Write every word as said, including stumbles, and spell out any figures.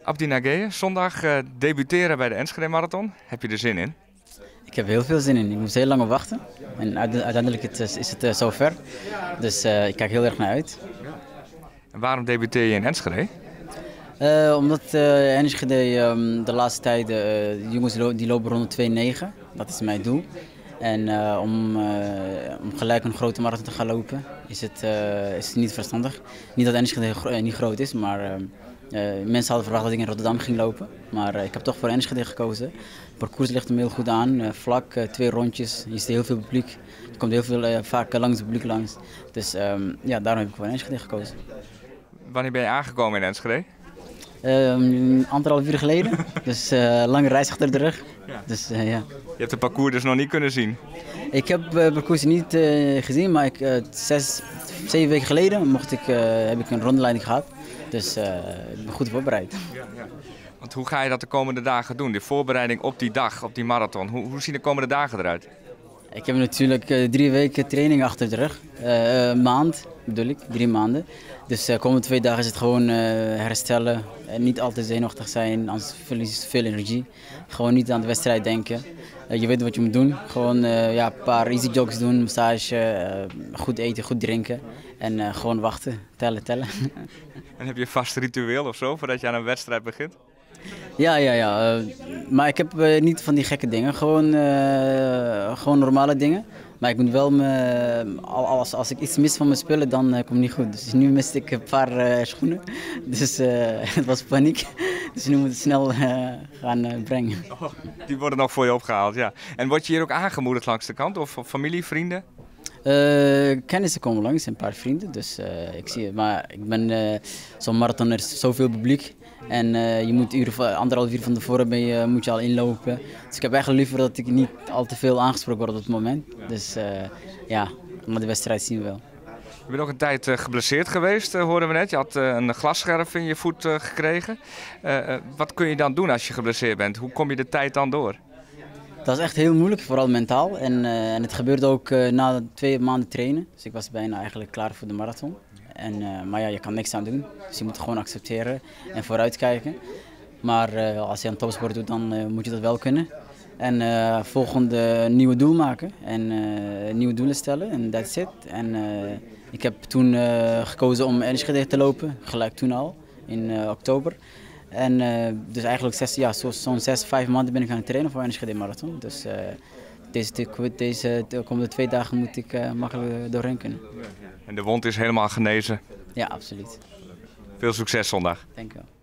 Abdi Nageye, zondag uh, debuteren bij de Enschede Marathon. Heb je er zin in? Ik heb er heel veel zin in. Ik moest heel lang op wachten. En uiteindelijk is het uh, zover. Dus uh, ik kijk heel erg naar uit. En waarom debuteer je in Enschede? Uh, omdat uh, Enschede um, de laatste tijd, uh, de jongens lo die lopen rond de twee negen. Dat is mijn doel. En uh, om, uh, om gelijk een grote marathon te gaan lopen is het, uh, is het niet verstandig. Niet dat Enschede gro niet groot is, maar uh, uh, mensen hadden verwacht dat ik in Rotterdam ging lopen. Maar uh, ik heb toch voor Enschede gekozen. Het parcours ligt hem heel goed aan, uh, vlak, uh, twee rondjes. Je ziet heel veel publiek. Er komt heel veel, uh, vaak uh, langs het publiek langs. Dus um, ja, daarom heb ik voor Enschede gekozen. Wanneer ben je aangekomen in Enschede? Um, anderhalf uur geleden, dus uh, lange reis achter de rug. Ja. Dus, uh, ja. Je hebt het parcours dus nog niet kunnen zien? Ik heb het uh, parcours niet uh, gezien, maar ik, uh, zes, zeven weken geleden mocht ik, uh, heb ik een rondleiding gehad. Dus uh, ik ben goed voorbereid. Ja, ja. Want hoe ga je dat de komende dagen doen? De voorbereiding op die dag, op die marathon. Hoe, hoe zien de komende dagen eruit? Ik heb natuurlijk uh, drie weken training achter de rug. Uh, een maand bedoel ik, drie maanden. Dus de uh, komende twee dagen is het gewoon uh, herstellen. En niet altijd zenuwachtig zijn, anders verlies je veel energie. Gewoon niet aan de wedstrijd denken. Uh, je weet wat je moet doen. Gewoon uh, ja, een paar easy jogs doen, massage, uh, goed eten, goed drinken. En uh, gewoon wachten, tellen, tellen. En heb je een vast ritueel of zo voordat je aan een wedstrijd begint? Ja, ja, ja. Uh, maar ik heb uh, niet van die gekke dingen. Gewoon, uh, gewoon normale dingen. Maar ik moet wel, me, als, als ik iets mis van mijn spullen, dan uh, komt het niet goed. Dus nu miste ik een paar uh, schoenen. Dus uh, het was paniek. Dus nu moet ik het snel uh, gaan uh, brengen. Oh, die worden nog voor je opgehaald, ja. En word je hier ook aangemoedigd langs de kant? Of familie, vrienden? Uh, kennissen komen langs, een paar vrienden. Dus uh, ik zie het. Maar ik ben uh, zo'n marathon, er is zoveel publiek. En uh, je moet uur, anderhalf uur van tevoren ben je, moet je al inlopen. Dus ik heb eigenlijk liever dat ik niet al te veel aangesproken word op het moment. Dus uh, ja, maar de wedstrijd zien we wel. Je bent ook een tijd uh, geblesseerd geweest, uh, hoorden we net. Je had uh, een glasscherf in je voet uh, gekregen. Uh, uh, wat kun je dan doen als je geblesseerd bent? Hoe kom je de tijd dan door? Dat is echt heel moeilijk, vooral mentaal. En, uh, en het gebeurde ook uh, na twee maanden trainen. Dus ik was bijna eigenlijk klaar voor de marathon. En, uh, maar ja, je kan niks aan doen. Dus je moet het gewoon accepteren en vooruitkijken. Maar uh, als je aan topsport doet, dan uh, moet je dat wel kunnen. En uh, volgende nieuwe doel maken en uh, nieuwe doelen stellen en that's it. En uh, ik heb toen uh, gekozen om Enschede te lopen, gelijk toen al, in uh, oktober. En uh, dus eigenlijk zes, ja, zo'n zo zes, vijf maanden ben ik aan het trainen voor Enschede Marathon. Dus uh, deze, deze de komende twee dagen moet ik uh, makkelijk doorheen kunnen. En de wond is helemaal genezen? Ja, absoluut. Veel succes zondag. Dank u wel.